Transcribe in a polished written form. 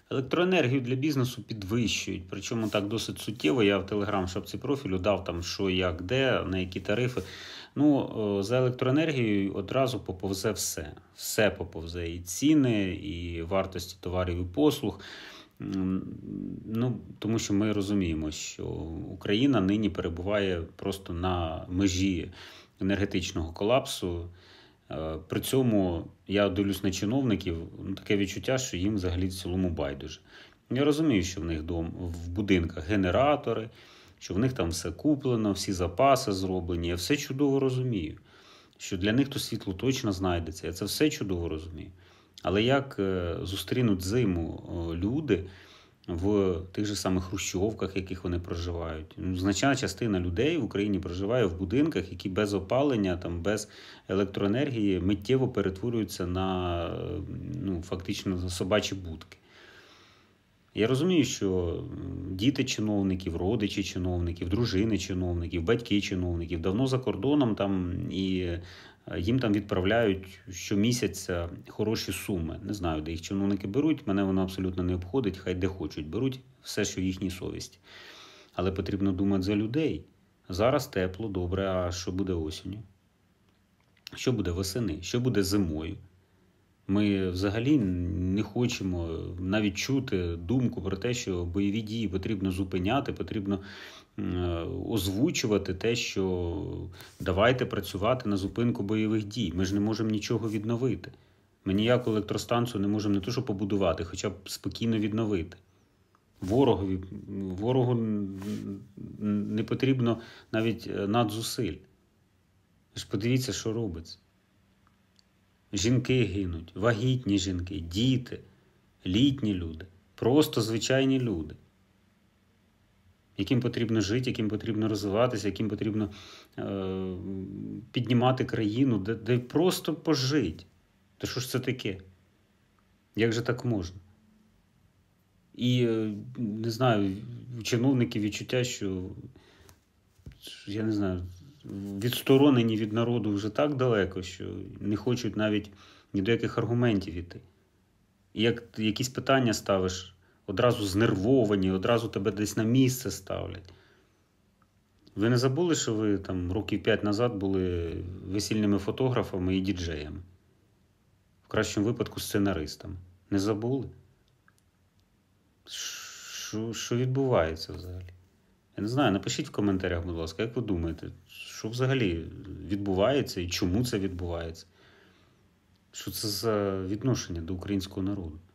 Електроенергію для бізнесу підвищують, причому так досить суттєво. Я в телеграм-шапці профілю дав там що, як, де, на які тарифи. За електроенергією одразу поповзе все. Все поповзе. І ціни, і вартості товарів і послуг. Тому що ми розуміємо, що Україна нині перебуває просто на межі енергетичного колапсу. При цьому я дивлюсь на чиновників, таке відчуття, що їм взагалі в цілому байдуже. Я розумію, що в них в будинках генератори, що в них там все куплено, всі запаси зроблені. Я все чудово розумію, що для них то світло точно знайдеться. Я це все чудово розумію. Але як зустрінуть зиму люди в тих же самих хрущовках, в яких вони проживають? Значна частина людей в Україні проживає в будинках, які без опалення, без електроенергії миттєво перетворюються на фактично собачі будки. Я розумію, що діти чиновників, родичі чиновників, дружини чиновників, батьки чиновників давно за кордоном і їм там відправляють щомісяця хороші суми. Не знаю, де їх чиновники беруть, мене воно абсолютно не обходить, хай де хочуть беруть, все, що в їхній совісті. Але потрібно думати за людей. Зараз тепло, добре, а що буде осінню? Що буде восени? Що буде зимою? Ми взагалі не хочемо навіть чути думку про те, що бойові дії потрібно зупиняти, потрібно озвучувати те, що давайте працювати на зупинку бойових дій. Ми ж не можемо нічого відновити. Ми ніяку електростанцію не можемо не то що побудувати, хоча б спокійно відновити. Ворогу не потрібно навіть надзусиль. Ви ж подивіться, що робиться. Жінки гинуть, вагітні жінки, діти, літні люди, просто звичайні люди, яким потрібно жити, яким потрібно розвиватися, яким потрібно піднімати країну, де просто пожити. Та що ж це таке? Як же так можна? І, не знаю, у чиновників відчуття, що, я не знаю, відсторонені від народу вже так далеко, що не хочуть навіть ні до яких аргументів іти. І як якісь питання ставиш, одразу знервовані, одразу тебе десь на місце ставлять. Ви не забули, що ви там років 5 назад були весільними фотографами і діджеями? В кращому випадку сценаристами. Не забули? Що відбувається взагалі? Я не знаю, напишіть в коментарях, будь ласка, як ви думаєте, що взагалі відбувається і чому це відбувається? Що це за відношення до українського народу?